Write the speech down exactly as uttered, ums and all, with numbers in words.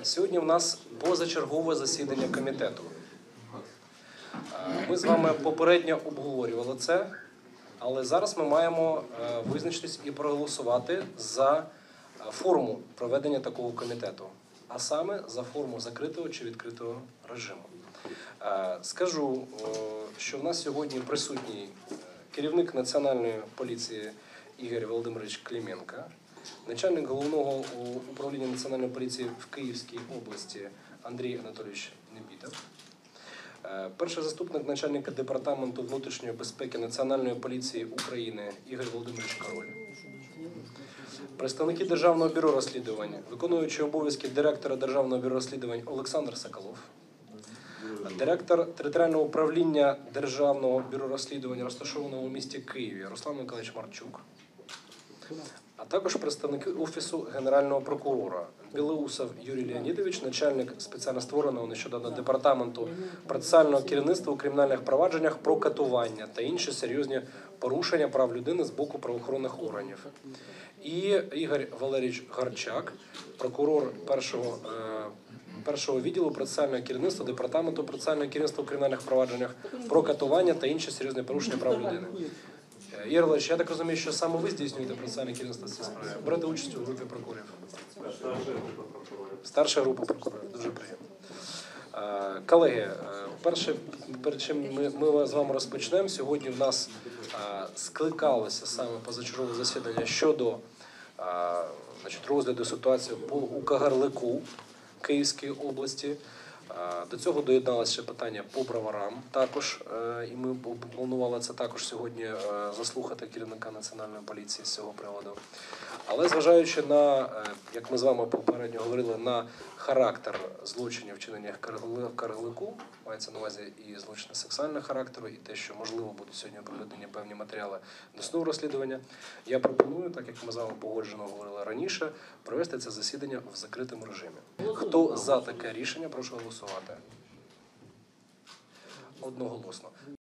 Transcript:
Сьогодні в нас позачергове засідання комітету. Ми з вами попередньо обговорювали це, але зараз ми маємо визначитись і проголосувати за форму проведення такого комітету, а саме за форму закритого чи відкритого режиму. Скажу, що в нас сьогодні присутній керівник Національної поліції Ігор Володимирович Клименко, начальник головного управління Національної поліції в Київській області Андрій Анатолійович Небітов, перший заступник начальника департаменту внутрішньої безпеки Національної поліції України Ігор Володимирович Король, представники Державного бюро розслідувань, виконуючий обов'язки директора Державного бюро розслідувань Олександр Соколов, директор територіального управління Державного бюро розслідувань, розташованого у місті Києві, Руслан Миколаївич Марчук, а також представники Офісу Генерального прокурора Білоусов Юрій Леонідович, начальник спеціально створеного нещодавно департаменту процесуального керівництва у кримінальних провадженнях про катування та інші серйозні порушення прав людини з боку правоохоронних органів. І Ігор Валерійович Гарчак, прокурор першого, першого відділу процесуального керівництва департаменту процесуального керівництва у кримінальних провадженнях про катування та інші серйозні порушення прав людини. Ігор Валерійович, я так розумію, що саме ви здійснюєте процесуальне керівництво цієї справи. Берете участь у групі прокурорів? Старша група прокурорів. Дуже приємно. Колеги, перше, перед чим ми, ми з вами розпочнемо, сьогодні в нас а, скликалося саме позачергове засідання щодо а, значить, розгляду ситуації по у Кагарлику Київської області. До цього доєдналося ще питання по броварам також, і ми планували це також сьогодні заслухати керівника Національної поліції з цього приводу. Але зважаючи на, як ми з вами попередньо говорили, на характер злочинів, вчинених в Кагарлику, мається на увазі і злочини сексуального характеру, і те, що можливо будуть сьогодні оприлюднені певні матеріали досудового розслідування, я пропоную, так як ми з вами погоджено говорили раніше, провести це засідання в закритому режимі. Хто за таке рішення, прошу голосувати. Одноголосно.